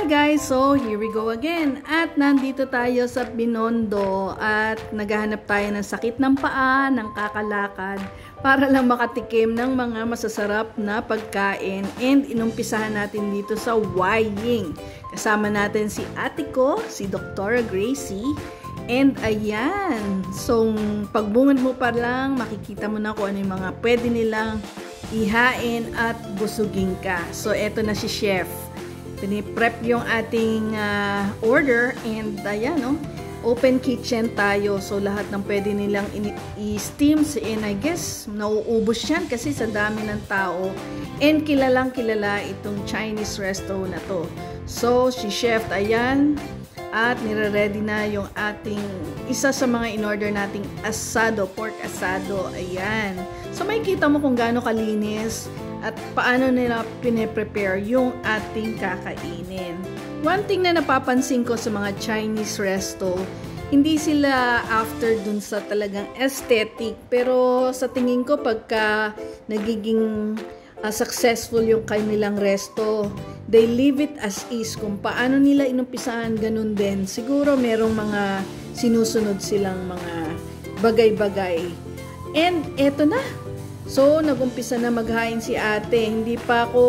Hi guys! So, here we go again. At nandito tayo sa Binondo at naghahanap tayo ng sakit ng paa, ng kakalakad para lang makatikim ng mga masasarap na pagkain. And inumpisahan natin dito sa Wying. Kasama natin si ate ko, si Dr. Gracie. And ayan, so pagbungad mo pa lang, makikita mo na kung ano yung mga pwede nilang ihain at busugin ka. So, eto na si Chef. Piniprep yung ating order and ayan, no? Open kitchen tayo. So, lahat ng pwede nilang i-steam and I guess, nauubos yan kasi sa dami ng tao. And kilalang kilala itong Chinese resto na to. So, si Chef, ayan. At nire-ready na yung ating isa sa mga in-order nating asado, pork asado. Ayan. So, makikita mo kung gaano kalinis at paano nila pine-prepare yung ating kakainin. One thing na napapansin ko sa mga Chinese resto, hindi sila after dun sa talagang aesthetic. Pero sa tingin ko pagka nagiging successful yung kanilang resto, they leave it as is. Kung paano nila inumpisahan, ganun din. Siguro merong mga sinusunod silang mga bagay-bagay. And eto na. So, nagumpisa na maghain si ate. Hindi pa ako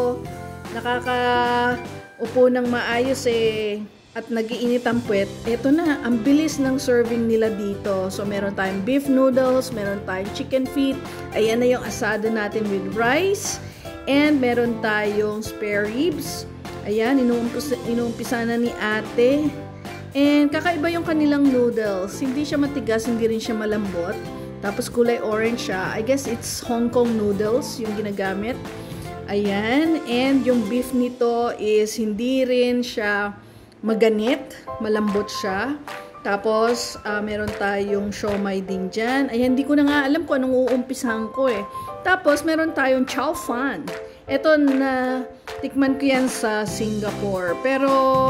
nakakaupo ng maayos at nag-iinit ang puwet. Eto na, ang bilis ng serving nila dito. So, meron tayong beef noodles, meron tayong chicken feet. Ayan na yung asado natin with rice. And meron tayong spare ribs. Ayan, inuumpisa na ni ate. And kakaiba yung kanilang noodles. Hindi siya matigas, hindi rin siya malambot. Tapos kulay orange siya. I guess it's Hong Kong noodles yung ginagamit. Ayan. And yung beef nito is hindi rin siya maganit. Malambot siya. Tapos meron tayong siomai din dyan. Ayan, hindi ko na nga alam kung anong uumpisahan ko eh. Tapos meron tayong chow fan. Ito na tikman ko yan sa Singapore. Pero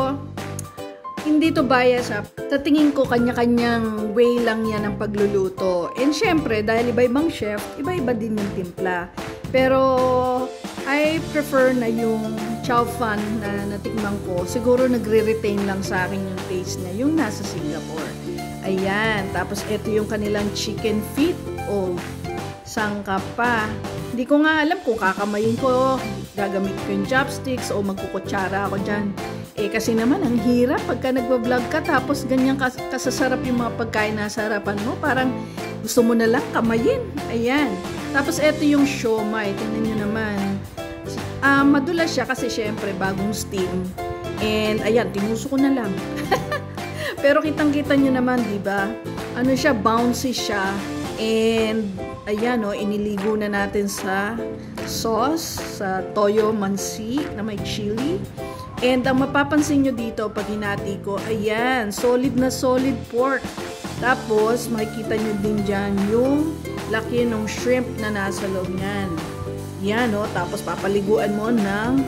hindi to bias ha. Sa tingin ko, kanya-kanyang way lang yan ang pagluluto. And syempre, dahil iba-ibang chef, iba-iba din yung timpla. Pero, I prefer na yung chow fan na natikman ko. Siguro nagre-retain lang sa akin yung taste niya, yung nasa Singapore. Ayan. Tapos, ito yung kanilang chicken feet. Oh, sangka pa. Hindi ko nga alam kung kakamayin ko, gagamit ko yung chopsticks o magkukutsara ako dyan. Kasi naman, ang hirap pagka nagbablog ka tapos ganyan kasasarap yung mga pagkain na sa harapan mo. Parang gusto mo na lang kamayin. Ayan. Tapos, eto yung siomai. Tingnan nyo naman. Madulas siya kasi syempre bagong steam. And, ayan, tinuso ko na lang. Pero kitang-kita nyo naman, diba? Ano siya, bouncy siya. And, ayan, iniligo na natin sa sauce, sa toyo mansi na may chili. And ang mapapansin nyo dito pag hinati ko, ayan, solid na solid pork. Tapos, makikita nyo din dyan yung laki ng shrimp na nasa loob niyan. Yan, tapos papaliguan mo ng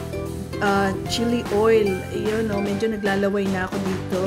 chili oil. Ayun, medyo naglalaway na ako dito.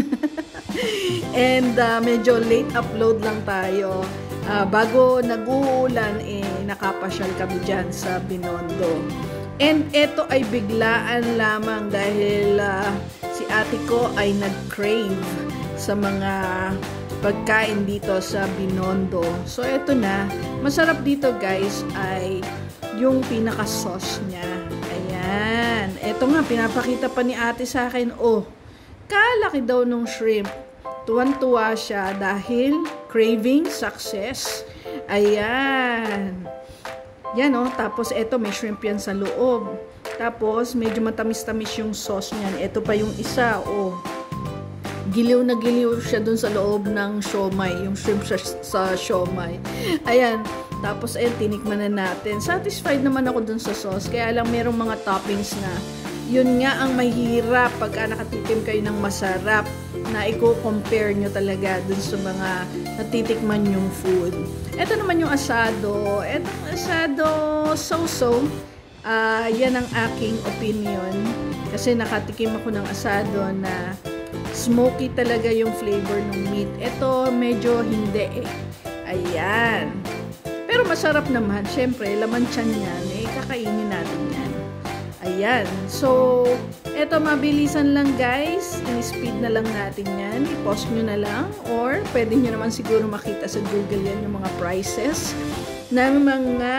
And medyo late upload lang tayo. Bago nag-uulan, nakapasyal kami dyan sa Binondo. And ito ay biglaan lamang dahil si ate ko ay nag-crave sa mga pagkain dito sa Binondo. So, ito na. Masarap dito, guys, ay yung pinaka-sauce niya. Ayan. Ito nga, pinapakita pa ni ate sa akin. Oh, kalaki daw nung shrimp. Tuwan-tuwa siya dahil craving success. Ayan. Yan, tapos eto may shrimp yan sa loob. Tapos medyo matamis-tamis yung sauce niyan. Ito pa yung isa, giliw na giliw siya dun sa loob ng siomai, yung shrimp sa siomai. Ayan, tapos tinikman na natin. Satisfied naman ako dun sa sauce, kaya lang merong mga toppings na yun nga ang mahirap pagka nakatikim kayo ng masarap na i-compare nyo talaga dun sa mga natitikman yung food. Ito naman yung asado. Etong asado, so-so. Yan ang aking opinion. Kasi nakatikim ako ng asado na smoky talaga yung flavor ng meat. Ito, medyo hindi Ayan. Pero masarap naman. Siyempre, laman tiyan yan. Kakainin natin yan. Ayan. So, eto mabilisan lang guys. I-speed na lang natin yan. I-pause nyo na lang. Or, pwede nyo naman siguro makita sa Google yan yung mga prices ng mga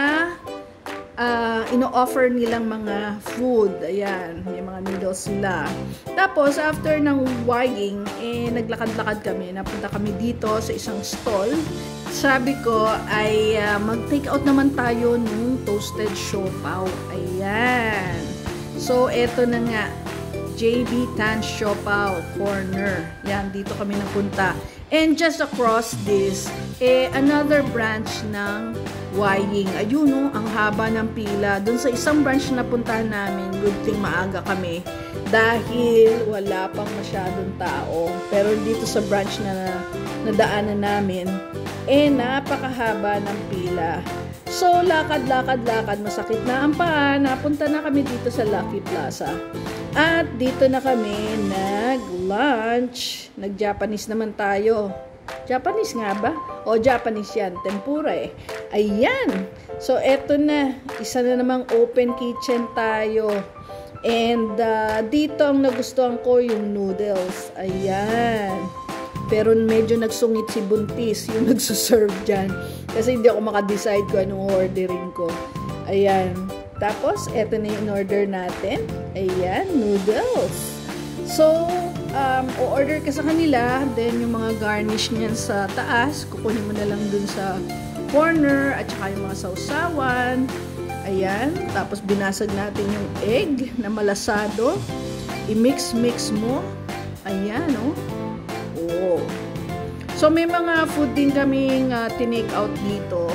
ino-offer nilang mga food. Ayan, yung mga noodles nila. Tapos, after ng Wying, naglakad-lakad kami. Napunta kami dito sa isang stall. Sabi ko ay mag-take out naman tayo ng toasted siopaw. Ayan. So, eto na nga. JB Tan Siopaw Corner. Yan, dito kami napunta. And just across this, another branch ng Wying. Ayun, no, ang haba ng pila. Doon sa isang branch na puntahan namin, good thing maaga kami. Dahil wala pang masyadong tao. Pero dito sa branch na nadaanan namin, napakahaba ng pila. So, lakad, masakit na ang paa. Napunta na kami dito sa Lucky Plaza. At dito na kami nag-lunch. Nag-Japanese naman tayo. Japanese nga ba? O, Japanese yan. Tempura eh. Ayan. So, eto na. Isa na namang open kitchen tayo. And, dito ang nagustuhan ko yung noodles. Ayan. Pero medyo nagsungit si Buntis yung nagsuserve dyan. Kasi hindi ako makadecide kung anong ordering ko. Ayan. Tapos, eto na yung order natin. Ayan, noodles. So, o-order ka sa kanila. Then, yung mga garnish niyan sa taas, kukunin mo na lang dun sa corner. At saka yung mga sausawan. Ayan. Tapos, binasag natin yung egg na malasado. I-mix-mix mo. Ayan, oh. Oh. So, may mga food din kaming tinake out dito.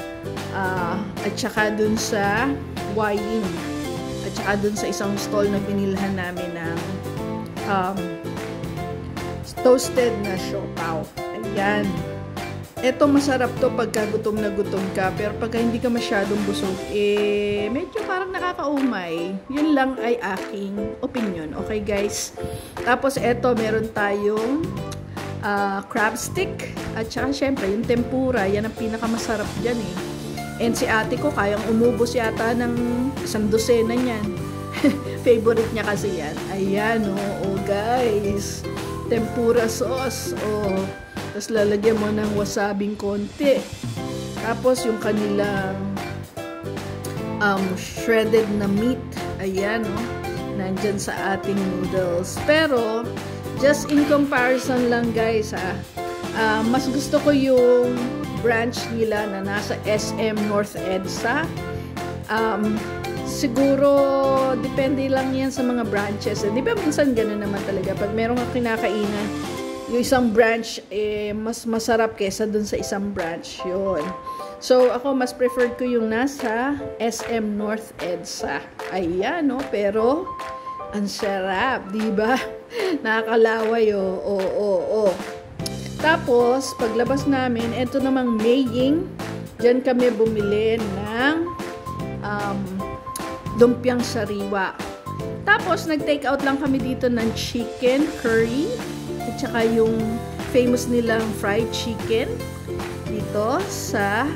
At saka dun sa Wying. At saka dun sa isang stall na binilhan namin ng toasted na siopaw. Ayan. Ito masarap to pagka gutom na gutom ka. Pero pagka hindi ka masyadong busog, medyo parang nakakaumay. Yun lang ay aking opinion. Okay guys? Tapos eto, meron tayong crab stick. At saka syempre, yung tempura. Yan ang pinakamasarap dyan eh. And si ate ko, kayang umubos yata ng 1 dosena niyan. Favorite niya kasi yan. Ayan, oh guys. Tempura sauce. Oh. Tapos lalagyan mo ng wasabing konti. Tapos yung kanilang shredded na meat. Ayan, oh. Nandyan sa ating noodles. Pero, just in comparison lang guys, mas gusto ko yung branch nila na nasa SM North EDSA. Siguro, depende lang yan sa mga branches. Di ba minsan gano'n naman talaga? Pag meron kang kinakainan, yung isang branch, mas masarap kesa dun sa isang branch. Yun. So, ako, mas preferred ko yung nasa SM North EDSA. Ayan, no? Pero, ang sarap, di ba? Nakakalaway, oh. Tapos, paglabas namin, ito namang Maying. Diyan kami bumili ng lumpiang sariwa. Tapos, nag-take out lang kami dito ng chicken curry. At saka yung famous nilang fried chicken. Dito sa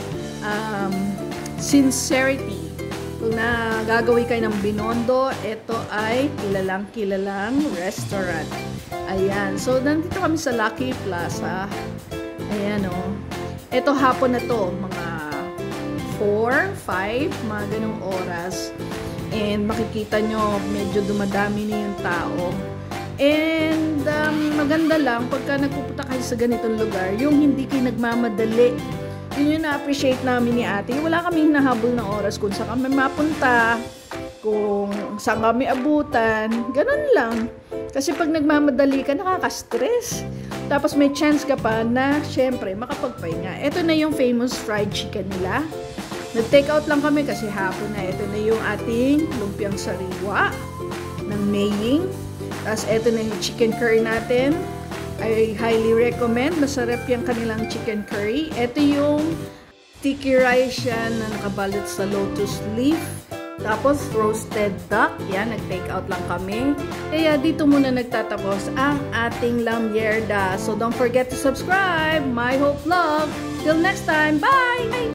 Sincerity. Kung nagagawin kayo ng Binondo, ito ay kilalang restaurant. Ayan. So, nandito kami sa Lucky Plaza. Ayan, oh. Ito hapon na to. Mga 4, 5, mga ganong oras. And makikita nyo, medyo dumadami na yung tao. And, maganda lang, pagka nagpupunta kayo sa ganitong lugar, yung hindi kayo nagmamadali. Yun yung na-appreciate namin ni ate. Wala kami hinahabol ng oras kung saan kami mapunta, kung saan kami abutan. Ganun lang. Kasi pag nagmamadali ka, nakaka-stress. Tapos may chance ka pa na, syempre, makapagpahinga. Ito na yung famous fried chicken nila. Nag-take out lang kami kasi hapon na. Ito na yung ating lumpiang sariwa ng Maying. Tapos ito na yung chicken curry natin. I highly recommend. Masarap yung kanilang chicken curry. Ito yung sticky rice yan na nakabalot sa lotus leaf. Tapos, roasted duck. Yan, nag-take out lang kami. Kaya dito muna nagtatapos ang ating lamyerda. So, don't forget to subscribe. My Hope Vlog. Till next time. Bye!